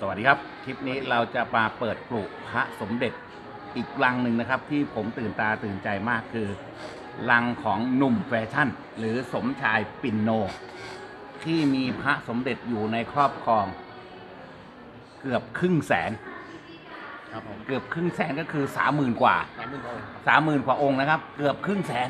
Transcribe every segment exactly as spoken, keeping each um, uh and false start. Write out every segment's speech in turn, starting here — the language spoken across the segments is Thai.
สวัสดีครับคลิปนี้เราจะมาเปิดกลุ่พระสมเด็จอีกลังหนึ่งนะครับ ที่ผมตื่นตาตื่นใจมากคือลังของหนุ่มแฟชั่น หรือสมชายปิ่นโน ที่มีพระสมเด็จอยู่ในครอบครอง เกือบครึ่งแสนครับผมเกือบครึ่งแสนก็คือสามหมื่นกว่าสามหมื่นองค์สามหมื่นกว่าองค์นะครับ เกือบครึ่งแสน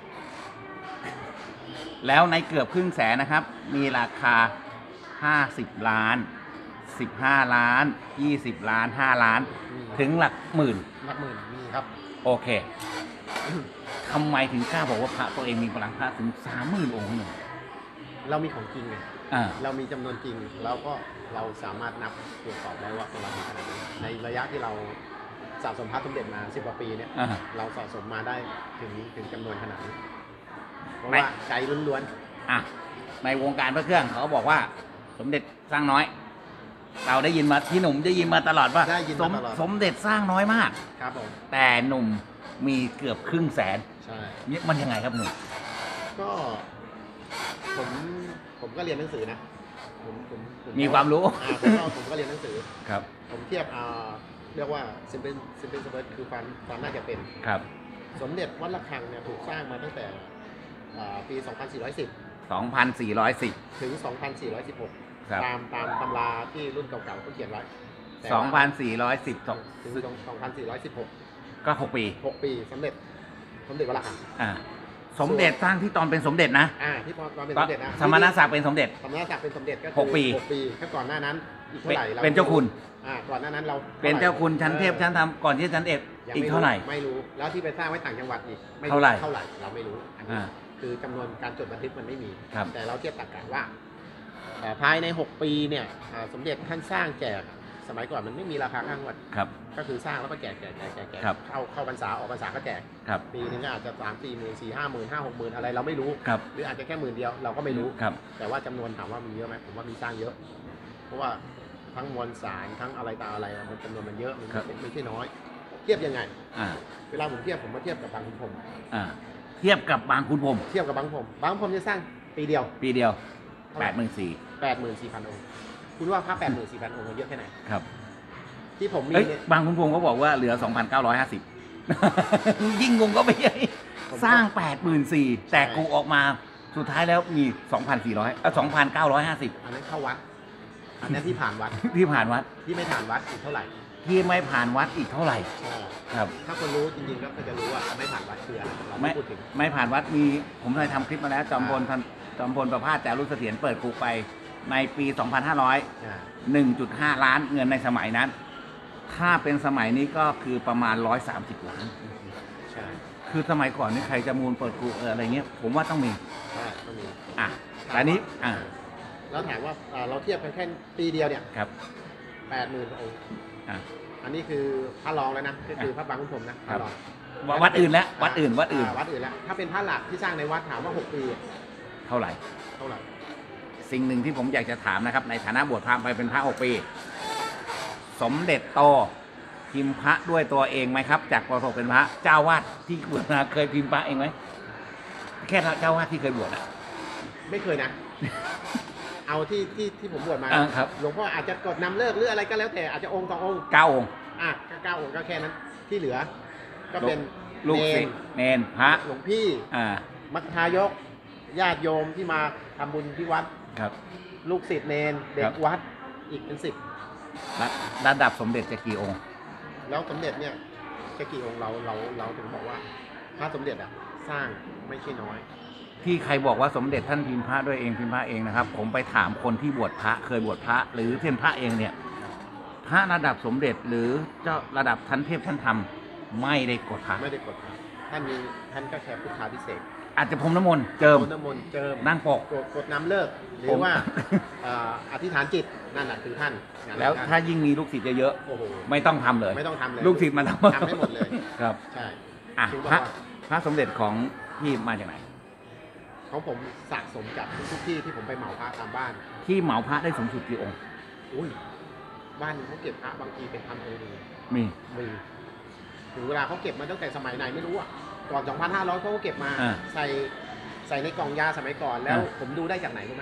แล้วในเกือบครึ่งแสนนะครับ มีราคาห้าสิบล้านสิบห้าล้านยี่สิบล้านห้าล้านถึงหลักหมื่นหลักหมื่นมีครับโอเคทำไมถึงกล้าบอกว่าพระตัวเองมีพลังพระถึงสามหมื่นองค์หนึ่งเรามีของจริงไงเรามีจำนวนจริงแล้วก็เราสามารถนับตรวจสอบได้ว่าของเรามีขนาดไหนในระยะที่เราสะสมพระสมเด็จมาสิบกว่าปีเนี่ยเราสะสมมาได้ถึงถึงจำนวนขนาดนี้เพราะว่าใจล้วนๆอ่ะในวงการพระเครื่องเขาบอกว่าสมเด็จสร้างน้อยเราได้ยินมาที่หนุ่มได้ยินมาตลอดว่าสมสมเด็จสร้างน้อยมากครับผมแต่หนุ่มมีเกือบครึ่งแสนใช่เนี่ยมันยังไงครับหนุ่มก็ผมผมก็เรียนหนังสือนะผมผมมีความรู้ผมก็ผมก็เรียนหนังสือครับผมเทียบอ่าเรียกว่าซิมเปิลซิมเปิลสเปิร์ตคือความความน่าจะเป็นครับสมเด็จวัดระฆังเนี่ยถูกสร้างมาตั้งแต่ปีสองพันสี่ร้อยสิบสองพันสี่ร้อยสิบถึงสองพันสี่ร้อยสิบหกตามตามตำราที่รุ่นเก่าๆเขาเขียนไว้สองพันสี่ร้อยสิบถึงสองพันสี่ร้อยสิบหกก็หกปีหกปีสมเด็จสมเด็จวัดระฆังอ่าสมเด็จสร้างที่ตอนเป็นสมเด็จนะอ่าที่ตอนเป็นสมเด็จนะสมณศักดิ์เป็นสมเด็จสมณศักดิ์เป็นสมเด็จก็หกปีหกปีแค่ก่อนหน้านั้นอีกเท่าไหร่เป็นเจ้าคุณอ่าก่อนหน้านั้นเราเป็นเจ้าคุณชั้นเทพชั้นธรรมก่อนที่ชั้นเอกอีกเท่าไหร่ไม่รู้แล้วที่ไปสร้างไว้ต่างจังหวัดอีกเท่าไหร่เท่าไหร่เราไม่รู้อันนี้คือจำนวนการจดบันทึกมันไม่มีแต่เราเทียบตรรกะว่าภายในหกปีเนี่ยสมเด็จท่านสร้างแจกสมัยก่อนมันไม่มีราคาข้างวัดก็คือสร้างแล้วก็แจกแจกแจกแจกแจกเข้าเข้าพรรษาออกพรรษาก็แจกปีนึงก็อาจจะสามสี่หมื่นสี่ห้าหมื่นห้าหกหมื่นอะไรเราไม่รู้หรืออาจจะแค่หมื่นเดียวเราก็ไม่รู้แต่ว่าจำนวนถามว่ามีเยอะไหมผมว่ามีสร้างเยอะเพราะว่าทั้งมวลสารทั้งอะไรตาอะไรมันจำนวนมันเยอะมันไม่ใช่น้อยเทียบยังไงเวลาผมเทียบผมมาเทียบกับบางขุนพรหมเทียบกับบางขุนพรหมเทียบกับบางขุนพรหมบางขุนพรหมจะสร้างปีเดียวปีเดียวแปดหมื่นสี่แปดหมื่นสี่พันองค์คุณว่าพระแปดหมื่นสี่พันองค์มันเยอะแค่ไหนครับที่ผมมีบางขุนพรหมเขาบอกว่าเหลือสองพันเก้าร้อยห้าสิบยิ่งงงก็ไม่ใช่สร้างแปดหมื่นสี่แต่กูออกมาสุดท้ายแล้วมีสองพันสี่ร้อยเอ่อสองพันเก้าร้อยห้าสิบอันนั้นเข้าวัดอันนั้นที่ผ่านวัดที่ผ่านวัดที่ไม่ผ่านวัดอีกเท่าไหร่ที่ไม่ผ่านวัดอีกเท่าไหร่ครับถ้าคนรู้จริงๆก็จะรู้ว่าไม่ผ่านวัดคืออะไรเราไม่พูดถึงไม่ผ่านวัดมีผมเคยทำคลิปมาแล้วจอมพลจอมพลประภาสจารุเสถียรเปิดกูไปในปีสองพันห้าร้อย หนึ่งจุดห้า ล้านเงินในสมัยนั้นถ้าเป็นสมัยนี้ก็คือประมาณหนึ่งร้อยสามสิบล้านใช่คือสมัยก่อนนี่ใครจะมูลเปิดกูเอออะไรเงี้ยผมว่าต้องมีใช่ต้องมีอ่ะแต่นี้อ่ะแล้วถามว่าเราเทียบกันแค่ปีเดียวเนี่ยครับแปดหมื่นองค์อ่ะอันนี้คือพระรองแล้วนะก็คือพระบางขุนพรหมนะพระรองวัดอื่นแล้ววัดอื่นวัดอื่นวัดอื่นแล้วถ้าเป็นพระหลักที่สร้างในวัดถามว่าหกปีเท่าไหร่เท่าไหร่สิ่งหนึ่งที่ผมอยากจะถามนะครับในฐานะบวชพระไปเป็นพระหกปีสมเด็จโตพิมพ์พระด้วยตัวเองไหมครับจากประสบเป็นพระเจ้าวาดที่บวชมาเคยพิมพ์พระเองไหมแค่เจ้าวาดที่เคยบวชอ่ะไม่เคยนะเอาที่ที่ที่ผมบวชมาครับหลวงพ่ออาจจะกดนำเลิกหรืออะไรก็แล้วแต่อาจจะองค์สององค์เก้าองค์อ่ะเก้าองค์ก็แค่นั้นที่เหลือก็เป็นลูกศิษย์เนนพระหลวงพี่อ่ามัคคายกญาติโยมที่มาทำบุญที่วัดครับลูกศิษย์เนนเด็กวัดอีกเป็นสิบระดับสมเด็จจะกี่องค์แล้วสมเด็จเนี่ยจะกี่องค์เราเราเราถึงบอกว่าพระสมเด็จอ่ะสร้างไม่ใช่น้อยที่ใครบอกว่าสมเด็จท่านพิมพ์พระด้วยเองพิมพ์พระเองนะครับผมไปถามคนที่บวชพระเคยบวชพระหรือเทียนพระเองเนี่ยพระระดับสมเด็จหรือเจ้าระดับท่านเทพท่านธรรมไม่ได้กดพระไม่ได้กดพระท่านมีท่านก็แค่พุทธาพิเศษอาจจะพรมน้ำมนต์เจิมน้ำมนต์เจิมนั่งปกกดน้ำเลิกหรือว่าอธิษฐานจิตนั่นแหละคือท่านแล้วถ้ายิ่งมีลูกศิษย์เยอะๆไม่ต้องทำเลยไม่ต้องทำเลยลูกศิษย์มาทำทำให้หมดเลยครับใช่อ่ะพระพระสมเด็จของพี่มาจากไหนของผมสะสมจากทุกที่ที่ผมไปเหมาพระตามบ้านที่เหมาพระได้สูงสุดกี่องค์อุ้ยบ้านเขาเก็บพระบางทีเป็นพันองค์มีมีถึงเวลาเขาเก็บมาตั้งแต่สมัยไหนไม่รู้อ่ะก่อนสองพันห้าร้อยเขาก็เก็บมาใส่ใส่ในกล่องยาสมัยก่อนแล้วผมดูได้จากไหนรู้ไหม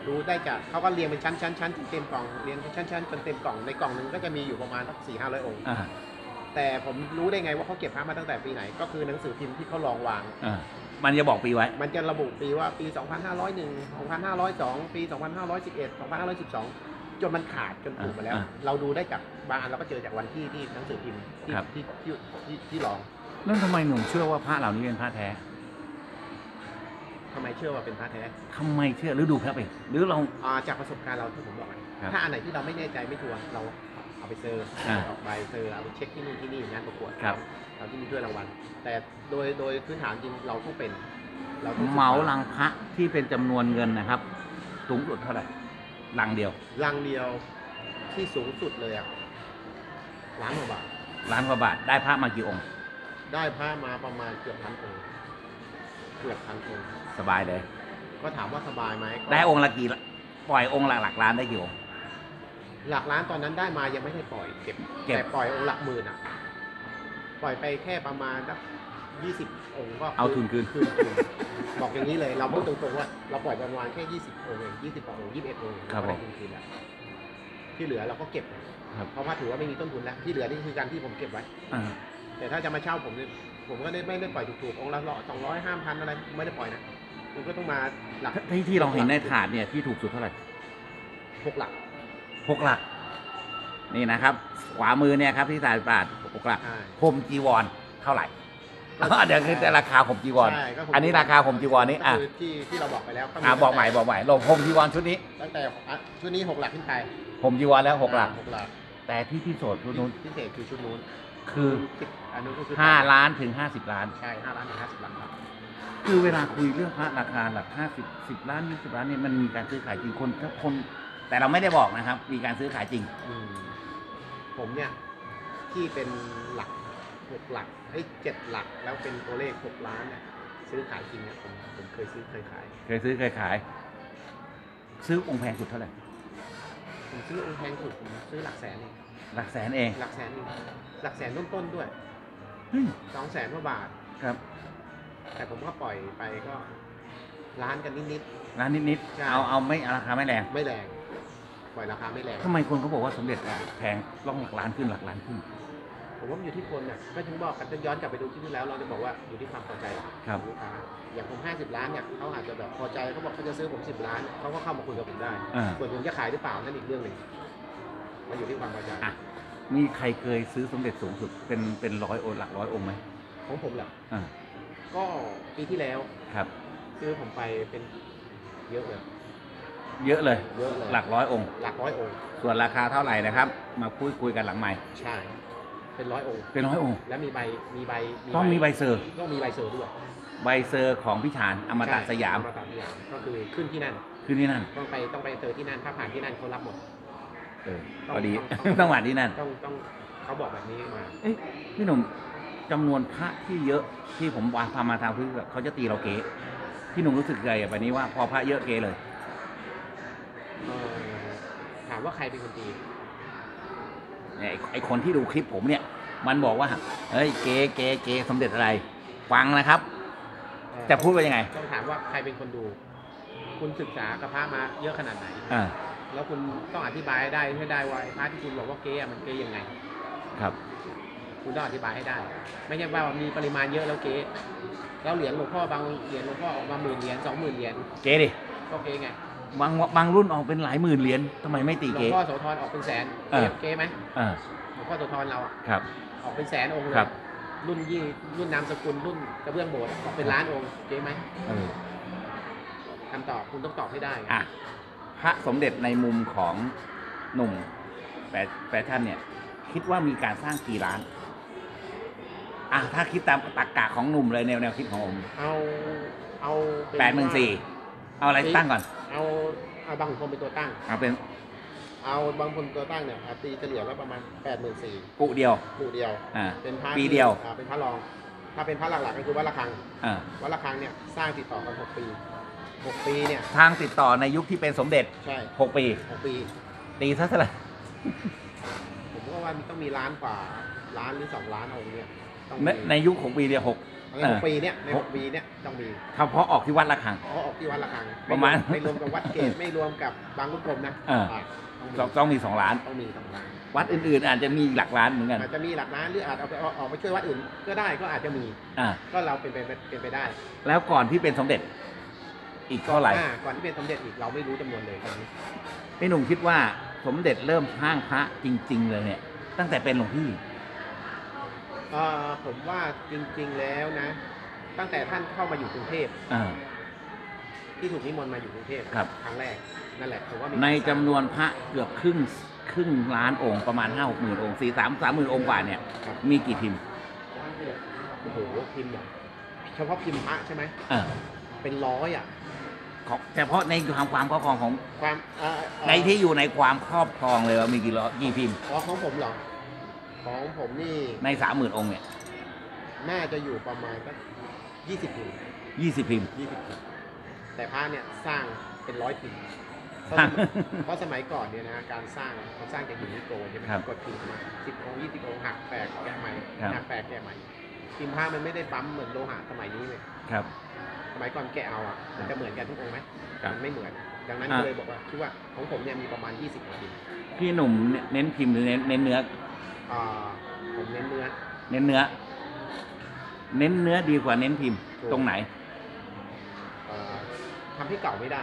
ดูได้จากเขาก็เรียงเป็นชั้นชั้นชั้นจนเต็มกล่องเรียงเป็นชั้นชั้นจนเต็มกล่องในกล่องหนึ่งก็จะมีอยู่ประมาณสักสี่ห้าร้อยองค์อ่าแต่ผมรู้ได้ไงว่าเขาเก็บพระมาตั้งแต่ปีไหนก็คือหนังสือพิมพ์ที่เขาลองวางอ่ามันจะบอกปีไว้มันจะระบุปีว่าปี สองพันห้าร้อยเอ็ด สองพันห้าร้อยสอง ปี สองพันห้าร้อยสิบเอ็ด สองพันห้าร้อยสิบสอง จนมันขาดจนถูกมาแล้วอ่าเราดูได้จากบางอันเราก็เจอจากวันที่ที่หนังสือพิมพ์ที่ครับที่ที่ที่ที่ลองแล้วทำไมหนุ่มเชื่อว่าพระเหล่านี้เป็นพระแท้ทำไมเชื่อว่าเป็นพระแท้ทำไมเชื่อหรือดูพระไปหรือเราอ่าจากประสบการณ์เราที่ผมบอกอะครับถ้าอันไหนที่เราไม่แน่ใจไม่ชัวร์เราเอาไปเซอร์อ่าออกใบเซอร์เอาไปเช็คที่นู่นที่นี่งานประกวดครับเราที่มีถ้วยรางวัลแต่โดยโดยพื้นฐานจริงเราต้องเป็นเราต้องเหมาลังพระที่เป็นจำนวนเงินนะครับสูงสุดเท่าไหร่ลังเดียวลังเดียวที่สูงสุดเลยอะล้านกว่าบาทล้านกว่าบาทได้พระมากี่องค์ได้พระมาประมาณเกือบพันองค์เกือบพันองค์สบายเลยก็ถามว่าสบายไหมก็ได้องค์ละกี่ละปล่อยองค์ละหลักล้านได้กี่องค์หลักล้านตอนนั้นได้มายังไม่ได้ปล่อยเก็บเก็บแต่ปล่อยองค์หลักหมื่นอะปล่อยไปแค่ประมาณสักยี่สิบองค์ก็เอาทุนคืนคืนทุนบอกอย่างนี้เลยเราพูดตรงๆว่าเราปล่อยประมาณแค่ยี่สิบองค์เองยี่สิบกว่าองค์ยี่สิบเอ็ดองค์ครับเราผมได้ทุนคืนแล้วที่เหลือเราก็เก็บครับเพราะว่าถือว่าไม่มีต้นทุนแล้วที่เหลือนี่คือการที่ผมเก็บไว้อ่าแต่ถ้าจะมาเช่าผมเนี่ยผมก็ได้ไม่ได้ปล่อยถูกๆองค์ละสองร้อยห้าพันอะไรไม่ได้ปล่อยนะมันก็ต้องมาหลักที่ที่เราเห็นในถาดเนี่ยที่ถูกสุดเท่าไหร่หกหลักหกหลัก นี่นะครับ ขวามือเนี่ยครับที่ถาดบาทหกหลักใช่พรมจีวรเท่าไหร่ เดี๋ยวคือแต่ราคาผมจีวรใช่ก็ผมอันนี้ราคาผมจีวรนี้ก็อ่ะคือที่ที่เราบอกไปแล้วมีอ่ะบอกใหม่บอกใหม่ลงผมจีวรชุดนี้ตั้งแต่อ่ะชุดนี้หกหลักขึ้นไปผมจีวรแล้วหกหลักหกหลักแต่ที่ที่โสดชุดนู้นพิเศษคือชุดนู้นคือสิบอันนู้นก็คือห้าล้านถึงห้าสิบล้านใช่ห้าล้านถึงห้าสิบล้านครับคือเวลาคุยเรื่องพระราคาหลักห้าสิบสิบล้านยี่สิบล้านเนี่ยมันมีการซื้อขายจริงคนถ้าคน แต่เราไม่ได้บอกนะครับ มีการซื้อขายจริงอืมผมเนี่ยที่เป็นหลักหกหลักไอ้ยเจ็ดหลักแล้วเป็นตัวเลขหกล้านเนี่ยซื้อขายจริงเนี่ยผมผมเคยซื้อเคยขายเคยซื้อเคยขาย ซื้อองค์แพงสุดเท่าไหร่ผมซื้อองค์แพงสุดผมซื้อหลักแสนเองหลักแสนเองหลักแสนเองหลักแสนต้นๆด้วยเฮ้ยสองแสนกว่าบาทครับแต่ผมก็ปล่อยไปก็ล้านกันนิดร้านนิดใช่ๆเอาเอาไม่ราคาไม่แรงๆไม่แรงปล่อยราคาไม่แรงทำไมคนเขาบอกว่าสมเด็จแพงต้องหลักล้านขึ้นหลักล้านขึ้นผมว่ามันอยู่ที่คนเนี่ยก็ถึงบอกกันจะย้อนกลับไปดูคลิปที่แล้วเราจะบอกว่าอยู่ที่ความพอใจครับของลูกค้าอย่างผมห้าสิบล้านเนี่ยเขาอาจจะแบบพอใจเขาบอกเขาจะซื้อผมสิบล้านเขาก็เข้ามาคุยกับผมได้อ่าส่วนผมจะขายหรือเปล่านั่นอีกเรื่องหนึ่งมันอยู่ที่ความพอใจอ่ะมีใครเคยซื้อสมเด็จสูงสุดเป็นเป็นร้อยองค์หลักร้อยองค์ไหมของผมแหละอ่าก็ปีที่แล้วครับซื้อผมไปเป็นเยอะเลยเยอะเลยเยอะเลยหลักร้อยองค์หลักร้อยองค์ส่วนราคาเท่าไหร่นะครับ มาพูดคุยกันหลังใหม่ใช่ เป็นร้อยองค์เป็นร้อยองค์แล้วมีใบมีใบต้องมีใบเซอร์ต้องมีใบเซอร์ด้วยใบเซอร์ของพิธานอมตะสยามอมตะสยามก็คือขึ้นที่นั่นคือที่นั่นต้องไปต้องไปเซอร์ที่นั่นถ้าผ่านที่นั่นเขารับหมดเออต้องพอดีต้องต้องหวานที่นั่นต้องต้องเขาบอกแบบนี้มาเอ้ยพี่หนุ่มจำนวนพระที่เยอะที่ผมวางพามาทางพื้นเขาจะตีเราเก๊พี่หนุ่มรู้สึกไงแบบนี้ว่าพอพระเยอะเก๊เลยเอ่อถามว่าใครเป็นคนตีเนี่ยไอ้ไอคนที่ดูคลิปผมเนี่ย มันบอกว่าเฮ้ยเก๊เก๊เก๊สมเด็จอะไร ฟังนะครับเอ่อจะพูดว่ายังไงต้องถามว่าใครเป็นคนดู คุณศึกษากับพระมาเยอะขนาดไหนอ่าแล้วคุณต้องอธิบายให้ได้ให้ได้ว่าไอ้พระที่คุณบอกว่าเก๊อะมันเก๊ยังไงครับคุณต้องอธิบายให้ได้ ไม่ใช่ว่ามีปริมาณเยอะแล้วเก๊แล้วเหรียญหลวงพ่อบางเหรียญหลวงพ่อออกมาหมื่นเหรียญสองหมื่นเหรียญเก๊ดิก็เก๊ไงบางบางรุ่นออกเป็นหลายหมื่นเหรียญทำไมไม่ตีหลวงเก๊พ่อโสธรออกเป็นแสนเออเก๊ไหมอ่าหลวงพ่อโสธรเราอะครับออกเป็นแสนองค์เลยครับรุ่นยี่รุ่นนามสกุลรุ่นกระเบื้องโบสถ์ออกเป็นล้านองค์เก๊ไหมเออคำตอบคุณต้องตอบให้ได้อ่ะพระสมเด็จในมุมของหนุ่มแฟแฟชั่นเนี่ย คิดว่ามีการสร้างกี่ล้าน อ่ะถ้าคิดตามตรรกะของหนุ่มเลยแนวแนวคิดของผมเอาเอาเแปดหมื่นสี่เอาอะไรตั้งก่อนเอาเอาบางขุนพรหมเป็นตัวตั้งเอาเป็นเอาบางคนตัวตั้งเนี่ยอ่ะตีเฉลี่ยแล้วประมาณแปดหมื่นสี่กุเดียวคู่เดียวอ่าเป็นพระปีเดียวอ่าเป็นพระรอง ถ้าเป็นพระหลักๆก็คือวัดระฆังอ่าวัดระฆังเนี่ยสร้างติดต่อกันหกปีหกปีเนี่ยทางติดต่อในยุคที่เป็นสมเด็จใช่หกปีหกปีตีซะเท่าไหร่ผมก็ว่ามันต้องมีล้านกว่าล้านหรือสองล้านองค์เนี่ยต้องในมีในยุคของปีเดียวหกในหกปีเนี้ยในหกปีเนี้ยต้องมีเฉพาะออกที่วัดละครังเขาออกที่วัดระฆังประมาณไม่รวมกับวัดเกตไม่รวมกับบางขุนพรหมนะอ่าอ่าต้องต้องมีสองล้านต้องมีต้องมีวัดอื่นๆ อาจจะมีหลักล้านเหมือนกันอาจจะมีหลักล้านหรืออาจเอาไปเอาออกไปช่วยวัดอื่นก็ได้ก็อาจจะมีอ่าก็เราเป็นไปเป็นไปได้แล้วก่อนที่เป็นสมเด็จ อีกเท่าไหร่อ่าก่อนที่เป็นสมเด็จอีกเราไม่รู้จำนวนเลยตอนนี้พี่หนุ่มคิดว่าสมเด็จเริ่มสร้างพระจริง ๆ เลยเนี่ย ตั้งแต่เป็นหลวงพี่เอ่อผมว่าจริงๆแล้วนะ ตั้งแต่ท่านเข้ามาอยู่กรุงเทพอ่าที่ถูกนิมนต์มาอยู่กรุงเทพครับครั้งแรกนั่นแหละผมว่ามีในจำนวนพระเกือบครึ่งครึ่งล้านองค์ประมาณห้าหกหมื่นองค์สี่สามสามหมื่นองค์กว่าเนี่ยครับมีกี่พิมพ์โอ้โหพิมพ์แบบเฉพาะพิมพ์พระใช่ไหมอ่าเป็นร้อยอ่ะของเฉพาะในความความครอบครองของความเอ่อเอ่อในที่อยู่ในความครอบครองเลยว่ามีกี่ร้อยกี่พิมพ์อ๋อของผมเหรอของผมนี่ในสามหมื่นองค์เนี่ยน่าจะอยู่ประมาณสักยี่สิบพิมพ์ยี่สิบพิมพ์ยี่สิบพิมพ์แต่พระเนี่ยสร้างเป็นร้อยพิมพ์เพสราะร้างเพราะสมัยก่อนเนี่ยนะการสร้างเขาสร้างจากหินนิโกใช่ไหมครับกดพิมพ์มาสิบองค์ยี่สิบองค์หักแตกแกะใหม่ครับหักแตกแกะใหม่พิมพ์ผ้ามันไม่ได้ปั๊มเหมือนโลหะสมัยนี้เลยครับสมัยก่อนแกะเอาอ่ะมันจะเหมือนกันทุกองค์ไหมครับมันไม่เหมือน ดังนั้นอ่ะก็เลยบอกว่าคิดว่าของผมเนี่ยมีประมาณยี่สิบกว่าพิมพ์พี่หนุ่มเน้นพิมพ์หรือเน้นเน้นเนื้ออ่าผมเน้นเนื้อเน้นเนื้อ เน้นเนื้อดีกว่าเน้นพิมพ์ถูกตรงไหนอ่าทำให้เก่าไม่ได้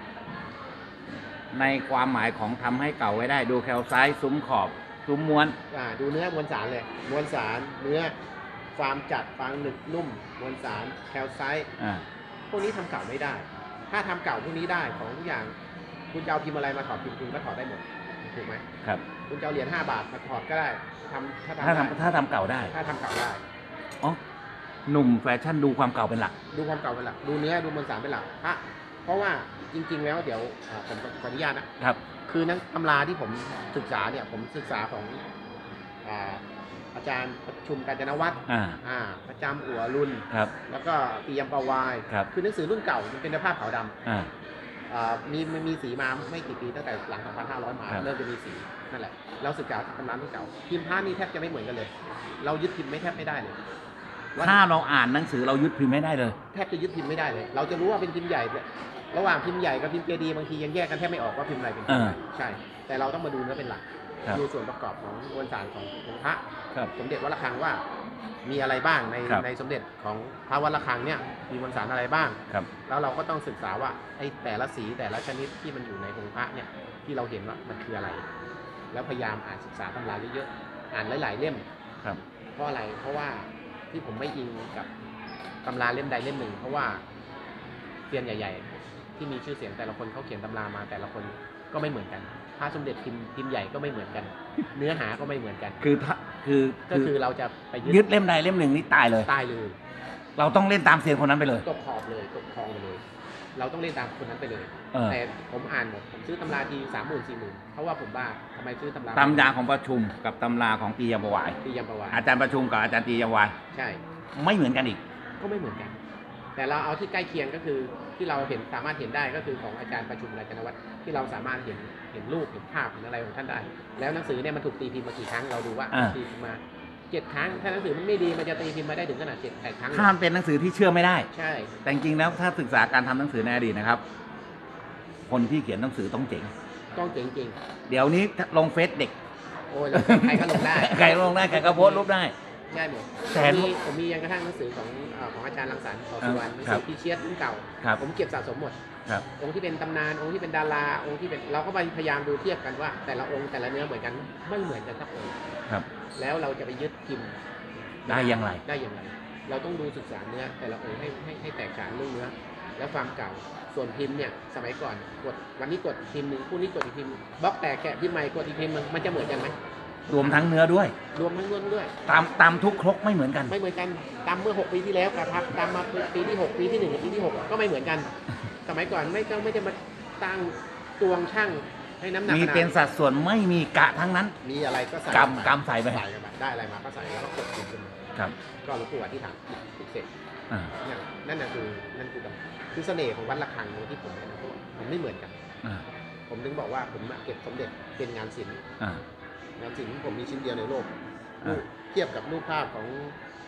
ในความหมายของทำให้เก่าไว้ได้ ดูแคลไซต์ซุ้มขอบ ซุ้มม้วนอ่าดูเนื้อมวลสารเลย มวลสารเนื้อความจัดฟางหนึบนุ่ม มวลสารแคลไซต์อ่าพวกนี้ทำเก่าไม่ได้ ถ้าทำเก่าพวกนี้ได้ของทุกอย่าง คุณจะเอาพิมพ์อะไรมาถอดพิมพ์คุณก็ถอดได้หมด ถูกไหมครับคุณจะเอาเหรียญห้าบาทมาถอดก็ได้ทำถ้าทำถ้าได้ทำถ้าทำเก่าได้ถ้าทำเก่าได้อ๋อ หนุ่มแฟชั่นดูความเก่าเป็นหลักดูความเก่าเป็นหลัก ดูเนื้อดูมวลสารเป็นหลักพระเพราะว่าจริง ๆ แล้วเดี๋ยวอ่าผมขออนุญาตนะครับคือนักตำราที่ผมศึกษาเนี่ยผมศึกษาของอ่าอาจารย์ประชุมกาญจนวัฒน์อ่าอ่าประจำอัวรุ่นครับแล้วก็ปียมปาวายครับคือหนังสือรุ่นเก่ามันเป็นในภาพขาวดอ่าำอ่ามีมันมีสีมาไม่กี่ปีตั้งแต่หลังสองพันห้าร้อยมาครับเริ่มจะมีสีนั่นแหละเราศึกษาตำรารุ่นเก่าพิมพ์ผ้านี่แทบจะไม่เหมือนกันเลย เรายึดพิมพ์ไม่แทบไม่ได้เลยวันถ้าเราอ่านหนังสือเรายึดพิมพ์ไม่ได้เลยแทบจะยึดพิมพ์ไม่ได้เลย เราจะรู้ว่าเป็นพิมพ์ใหญ่เนี่ยระหว่างพิมพ์ใหญ่กับพิมพ์เจดีย์บางทียังแยกกันแทบไม่ออกว่าพิมพ์อะไรเป็นพิมพ์อะไรอ่าใช่ แต่เราต้องมาดูเนื้อเป็นหลักครับดูส่วนประกอบของมวลสารของของพระครับสมเด็จวัดระฆังว่ามีอะไรบ้างในครับในสมเด็จของพระวัดระฆังเนี่ยมีมวลสารอะไรบ้างครับแล้วเราก็ต้องศึกษาว่าไอ้แต่ละสีแต่ละชนิดที่มันอยู่ในองค์พระเนี่ยที่เราเห็นว่ามันคืออะไร แล้วพยายามอ่านศึกษาตำราเยอะๆอ่านหลายๆเล่มครับเพราะอะไรเพราะว่าที่ผมไม่อิงกับตำราเล่มใดเล่มหนึ่ง เพราะว่าเซียนใหญ่ ๆ ที่มีชื่อเสียงแต่ละคนเขาเขียนตำรามาแต่ละคนก็ไม่เหมือนกันพระสมเด็จพิมพ์พิมพ์ใหญ่ก็ไม่เหมือนกัน เนื้อหาก็ไม่เหมือนกันคือถ้าคือก็คือเราจะไปยึดเล่มใดเล่มหนึ่งนี่ตายเลยตายเลยเราต้องเล่นตามเซียนคนนั้นไปเลยตกขอบเลยตกคลองไปเลย เราต้องเล่นตามคนนั้นไปเลยเออแต่ผมอ่านหมดผมซื้อตำราทีสามหมื่นสี่หมื่นเพราะว่าผมบ้าทำไมซื้อตำราตำราของประชุมกับตำราของตียมวายปียมประวัติอาจารย์ประชุมกับอาจารย์ตียมวายใช่ไม่เหมือนกันอีกก็ไม่เหมือนกัน แต่เราเอาที่ใกล้เคียงก็คือที่เราเห็นสามารถเห็นได้ก็คือของอาจารย์ประชุมรายจันวัฒน์ที่เราสามารถเห็นเห็นรูปเห็นภาพเห็นอะไรของท่านได้ แล้วหนังสือเนี่ยมันถูกตีพิมพ์มากี่ครั้งเราดูว่าอ่าตีพิมพ์มาเจ็ดครั้งถ้าหนังสือมันไม่ดีมันจะตีพิมพ์มาได้ถึงขนาดเจ็ดแปดครั้งถ้ามันเป็นหนังสือที่เชื่อไม่ได้ใช่แต่จริงๆแล้วถ้าศึกษาการทำหนังสือในอดีตนะครับ คนที่เขียนหนังสือต้องเจ๋งต้องเจ๋งจริงเดี๋ยวนี้ลงเฟซเด็กโอ้ยแล้วใครก็ลงได้ใครลงได้ใครก็โพสต์รูปได้ได้หมดแต่ผมมีผมมียังกระทั่งหนังสือของเอ่อของอาจารย์รังสรรค์ขอสุวรรณหนังครัสืบอพิเชียสรุ่นเก่าครับผมเก็บสะสมหมดครับองค์ที่เป็นตำนานองค์ที่เป็นดาราองค์ที่เป็นเราก็ไปพยายามดูเทียบกันว่า แต่ละองค์แต่ละเนื้อเหมือนกันไม่เหมือนกันสักองค์ครับแล้วเราจะไปยึดพิมพ์ได้อย่างไรได้อย่างไร เราต้องดูศึกษาเนื้อแต่ละองค์ให้ให้ให้แตกต่างเรื่องเนื้อ และความเก่าส่วนพิมพ์เนี่ยสมัยก่อนกดวันนี้กดพิมพ์หนึ่งพรุ่งนี้กดอีกพิมพ์บล็อกแตกแกะพิมพ์ใหม่กดอีกพิมพ์หนึ่งมันจะเหมือนกันไหมรวมทั้งเนื้อด้วยรวมทั้งเนื้อด้วยตามตามทุกครกไม่เหมือนกันไม่เหมือนกันตามเมื่อหกปีที่แล้วกับทับตามมาปีที่หกปีที่หนึ่งกับปีที่หกก็ไม่เหมือนกัน สมัยก่อนไม่ก็ไม่จะมาตั้งตวงช่างให้น้ำหนักมีขนาดเป็นสัดส่วนไม่มีกะทั้งนั้นมีอะไรก็ใส่กำกำใส่ไปใส่กันไปได้อะไรมาก็ใส่แล้วก็กดพิมพ์ขึ้นมาครับก็หลวงปู่อธิษฐานจิตเสร็จอ่านั่นนั่นน่ะคือนั่นคือคือเสน่ห์ของวัดระฆังที่ผมเนี่ยนะเพราะว่ามันไม่เหมือนกันอ่าผมถึงบอกว่าผมเก็บสมเด็จเป็นงานศิลป์อ่างานศิลป์ผมมีชิ้นเดียวในโลกอ่าเทียบกับรูปภาพของ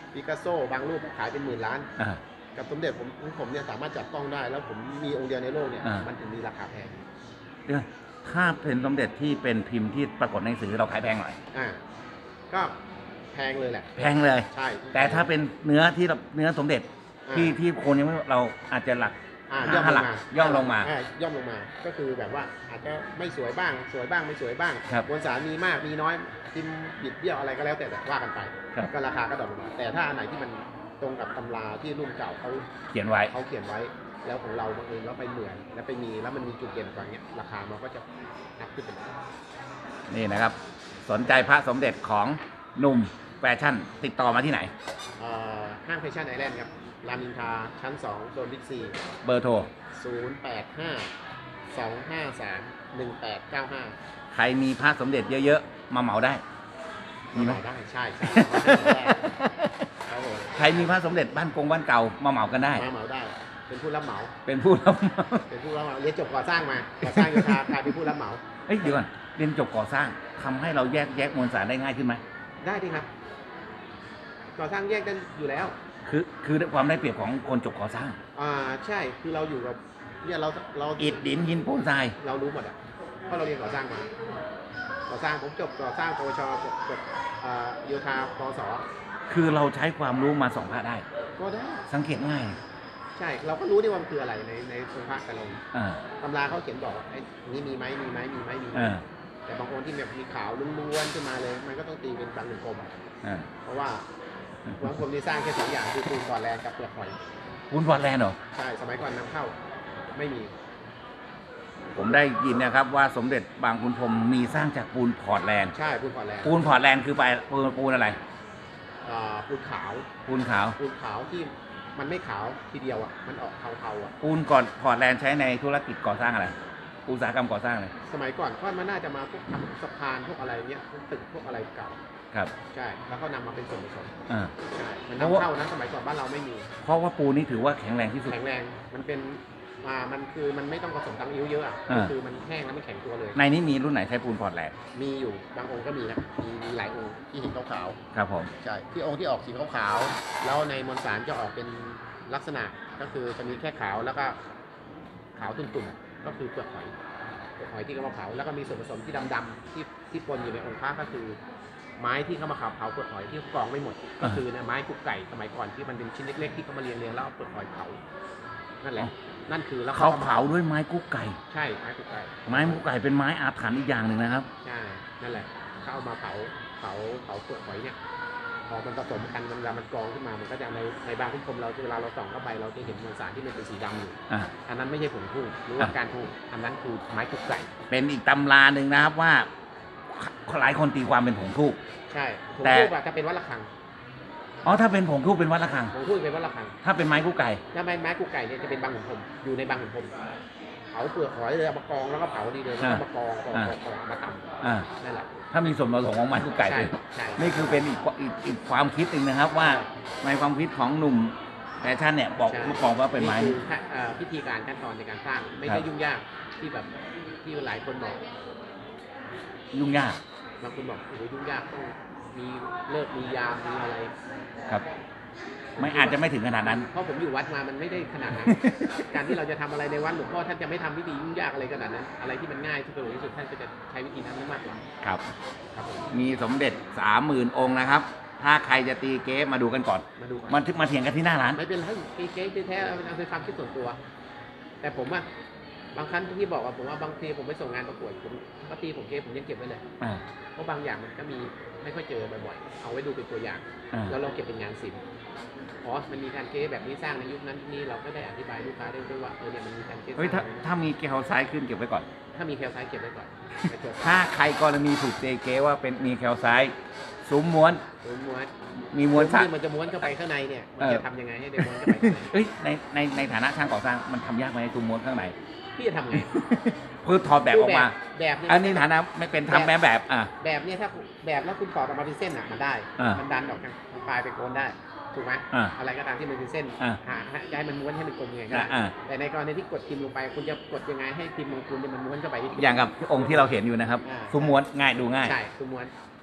ปิกัสโซบางรูปขายเป็นหมื่นล้านอ่ากับสมเด็จผมของผมเนี่ยสามารถจับต้องได้ แล้วผมมีองค์เดียวในโลกเนี่ยอ่ามัมันถึงมีราคาแพงเดี๋ยวถ้าเป็นสมเด็จที่เป็นพิมพ์ที่ปรากฏในหนังสือเราขายแพงหน่อยอ่าก็แพงเลยแหละแพงเลยใช่แต่ถ้าเป็นเนื้อที่เราเนื้อสมเด็จอ่าที่ที่คนยังไม่เราอาจจะหลักอ่าห้าย่อมลหลังกมาย่อมลงมาอ่ย่อมลงมา ก็คือแบบว่าอาจจะไม่สวยบ้างสวยบ้างไม่สวยบ้างครับมวลสารมีมากมีน้อยทิมบิดเบี้ยวอะไรก็แล้วแต่แต่ว่ากันไปครับก็ราคาก็ดรอปลงมาแต่ถ้าอันไหนที่มันตรงกับตำราที่รุ่นเก่าเขาเขียนไว้เขาเขียนไว้ แล้วของเราบังเอิญเราไปเหมือนแล้วไปมีแล้วมันมีจุดเด่นกว่าเนี้ยราคามันก็จะอัพขึ้นไปนี่นะครับ สนใจพระสมเด็จของหนุ่มแฟชั่นติดต่อมาที่ไหนเอ่อห้างแฟชั่นไอแลนด์ครับรามอินทราชั้นสองโซนบิ๊กซีเบอร์โทรศูนย์แปดห้าสองห้าสามหนึ่งแปดเก้าห้าใครมีพระสมเด็จเยอะๆ มาเหมาได้ มีไหมเหมาได้ใช่ใช่ครับผมใครมีพระสมเด็จบ้านกงบ้านเก่ามาเหมากันได้มาเหมาได้ เป็นผู้รับเหมาเป็นผู้รับเหมาเป็นผู้รับเหมาเรียนจบก่อสร้างมาก่อสร้างโยธากลายเป็นผู้รับเหมาเอ้ยเดี๋ยวก่อนเรียนจบก่อสร้างทำให้เราแยกแยกมวลสารได้ง่ายขึ้นไหมได้ดีครับ ก่อสร้างแยกกันอยู่แล้วคือคือความได้เปรียบของคนจบก่อสร้างอ่าใช่คือเราอยู่กับเนี่ยเราเราอิฐดินหินปูนทรายเรารู้หมดอ่ะเพราะเราเรียนก่อสร้างมาก่อสร้างผมจบก่อสร้างปวชจบจบอ่าโยธาปวสคือเราใช้ความรู้มาส่องพระได้ก็ได้สังเกตง่ายใช่เราก็รู้ได้ว่ามันคืออะไรในในทรงพระแต่เราอ่าตำราเขาเขียนบอกว่าไอ้นี่มีไหมมีไหมมีไหมมีไหมอ่าแต่บางคนที่แบบมีขาวล้วนๆขึ้นมาเลย มันก็ต้องตีเป็นบางหนึ่งกลมอะอ่าเพราะว่าบางคนที่สร้างแค่สองอย่างคือปูนก่อนแรงกับเปลือกหอยปูนพอร์ตแลนด์เหรอใช่สมัยก่อนนำเข้าไม่มีผมได้ยินนะครับว่าสมเด็จบางขุนพรหมมีสร้างจากปูนพอร์ตแลนด์ใช่ปูนก่อนแรงปูนพอร์ตแลนด์คือไปปูนปูนอะไรอ่าปูนขาวปูนขาวปูนขาวที่มันไม่ขาวทีเดียวอ่ะมันออกเทาๆอ่ะปูนก่อนพอร์ตแลนด์ใช้ในธุรกิจก่อสร้างอะไร อุตสาหกรรมก่อสร้างอะไรสมัยก่อนก็มันน่าจะมาพวกทำสะพานพวกอะไรเงี้ยพวกตึกพวกอะไรเก่าครับใช่แล้วก็นำมาเป็นส่วนผสมอ่าใช่มันเพราะว่านำเข้านะสมัยก่อนบ้านเราไม่มีเพราะว่าปูนนี่ถือว่าแข็งแรงที่สุดแข็งแรงมันเป็นอ่ามันคือมันไม่ต้องผสมตังอิ้วเยอะอะอ่าก็คือมันแห้งแล้วมันแข็งตัวเลยในนี้มีรุ่นไหนใช้ปูนพอร์ตแลนด์มีอยู่บางองค์ก็มีนะมีมีหลายองค์ที่เห็นขาวครับผมๆใช่ที่องค์ที่ออกสีขาวๆแล้วในมวลสารจะออกเป็นลักษณะก็คือจะมีแค่ขาวแล้วก็ขาวตุ่นๆก็คือเปลือกหอยเปลือกหอยที่เขามาเผาแล้วก็มีส่วนผสมที่ดำๆที่ที่ปนอยู่ในองค์พระก็คือ ไม้ที่เขามาเผาเปลือกหอยที่กรองไม่หมดก็คือเนี่ยไม้กุ๊กไก่สมัยก่อนที่มันเป็นชิ้นเล็กๆที่เขามาเรียงๆแล้วเอาเปลือกหอยเผานั่นแหละนั่นคือแล้วเขาก็มเผาด้วยไม้กุ๊กไก่ใช่ไม้กุ๊กไก่ไม้กุ๊กไก่เป็นไม้อาถรรพ์อีกอย่างหนึ่งนะครับใช่นั่นแหละเขาเอามาเผาเผาเผาเปลือกหอยเนี่ยพอมันผสมกันมันเวลามันกรองขึ้นมามันก็จะในในบางคุ้มคมเราเวลาเราส่องเข้าไปเราจะเห็นมวลสารที่มันเป็นสีดำอยู่อ่าอันนั้นไม่ใช่ผงทูบหรือว่าการทูบอันนั้นคือไม้กุ๊กไก่เป็นอีกตำราหนึ่งนะครับว่าหลายคนตีความเป็นผงทูบใช่ผงแต่ทูบอะจะเป็นวัดระฆังอ๋อถ้าเป็นผงทูบเป็นวัดระฆังผงทูบเป็นวัดระฆังถ้าเป็นไม้กุ๊กไก่ถ้าไม้ไม้กุ๊กไก่เนี่ยจะเป็นบางขุนพรหมอยู่ในบางขุนพรหมเผาเปลือกหอยเลยเอามากรองแล้วก็เผาดีเลยแล้วก็มากรองกรองกรองกรองมาตอ่าำนั่นแหละถ้ามีส่วนผสมของไม้กุ๊กไก่ใช่ด้วยใช่นี่คือเป็นอีกอีกอีกความคิดหนึ่งนะครับว่าในความคิดของหนุ่มแฟชั่นเนี่ยบอกใช่บอกว่าเป็นไม้คือเอ่อพิธีการขั้นตอนในการสร้างไม่ครัได้บยุ่งยากที่แบบที่หลายคนบอกยุ่งยากบางคนบอกโอ้โหยุ่งยากต้องมีเลิกมียามมีอะไรครับ ไม่อาจจะไม่ถึงขนาดนั้นเพราะผมอยู่วัดมามันไม่ได้ขนาด นั้น การที่เราจะทำอะไรในวัดหลวงพ่อท่านจะไม่ทำพิธียุ่งยากอะไรขนาดนั้น อะไรที่มันง่ายที่สุดที่สุดท่านก็จะใช้วิธีนั้นมากกว่าครับครับผมมีสมเด็จสามหมื่นองค์นะครับ ถ้าใครจะตีเก๊มาดูกันก่อนมาดูกันมันมาเถียงกันที่หน้าร้านไม่เป็นไรเก๊ๆแท้ๆเอาเป็นความคิดส่วนตัว แต่ผมอะบางครั้งที่บอกว่าผมว่าบางทีผมไปส่งงานประกวดผมก็ตีผมเก๊ผมยังเก็บไว้เลยอ่าเพราะบางอย่างมันก็มีไม่ค่อยเจอบ่อยๆเอาไว้ดูเป็นตัวอย่างอ่าแล้วเราเก็บเป็นงานศิลป์อ๋อมันมีการเก๊แบบนี้สร้างในยุคนั้นนี่เราก็ได้อธิบายลูกค้าได้ด้วยว่าเออเนี่ยมันมีการเก๊สเฮ้ยถ้าร้างถ้ามีแกลซ้ายขึ้นเก็บไว้ก่อนถ้ามีแคลไซต์เก็บไว้ก่อนไปตรวจสอบถ้าใครกรณีถูกเจเก๊ว่าเป็นมีแคลซ้ายซุ้มม้วนม้วนม้วนมีม้วนสักที่มันจะม้วนเข้าไปข้างในเนี่ยมันเออจะทำยังไงให้ได้ม้วนเข้าไปข้างในเอ้ยในในในฐานะช่างก่อสร้างมันทำยากไหมซุ้มม้วนข้างในพี่จะทำไงคือถอดแบบออกมาแบบเนี่ยอันนี้ฐานะไม่เป็นทำแบบแบบอ่ะแบบเนี่ยถ้าแบบแล้วคุณต่อออกมาเป็นเส้นอ่ะมันได้อ่ามัมันดันออกทางปลายไปโกนได้ถูกไหมอ่าอะไรก็ตามที่มันเป็นเส้นอ่าหาให้ให้มันม้วนให้มันกลมยังไงก็อ่ะได้อ่ะแต่ในกรณีที่กดพิมพ์ลงไปคุณจะกดยังไงให้พิมพ์ของคุณเนี่ยมันม้วนเข้าไปที่อย่างกับองค์ที่เราเห็นอยู่นะครับอ่าซุ้มม้วนง่ายดูง่ายใช่คือม้วน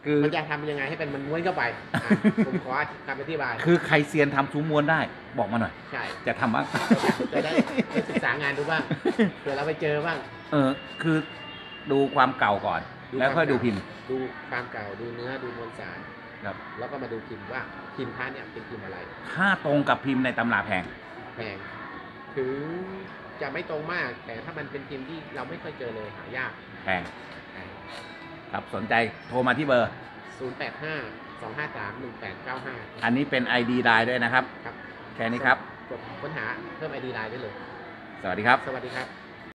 คือมันจะทำยังไงให้เป็นมันม้วนเข้าไปอ่ะผมขอคำอธิบายคือใครเซียนทำซุ้มม้วนได้บอกมาหน่อยใช่จะทำบ้างจะได้ไปศึกษางานดูบ้างเผื่อเราไปเจอบ้างเออคือดูความเก่าก่อน แล้วค่อยดูพิมพ์ดูความเก่าดูเนื้อดูมวลสารครับแล้วก็มาดูพิมพ์ว่าพิมพ์พระเนี่ยเป็นพิมพ์อะไรถ้าตรงกับพิมพ์ในตำราแพงแพงถึงจะไม่ตรงมาก แต่ถ้ามันเป็นพิมพ์ที่เราไม่เคยเจอเลยหายากแพงครับสนใจโทรมาที่เบอร์ศูนย์ แปด ห้า สอง ห้า สาม หนึ่ง แปด เก้า ห้าอันนี้เป็น ไอ ดี ไลน์ด้วยนะครับครับแค่นี้ครับกดค้นหาเพิ่ม ไอ ดี ไลน์ได้เลยสวัสดีครับสวัสดีครับ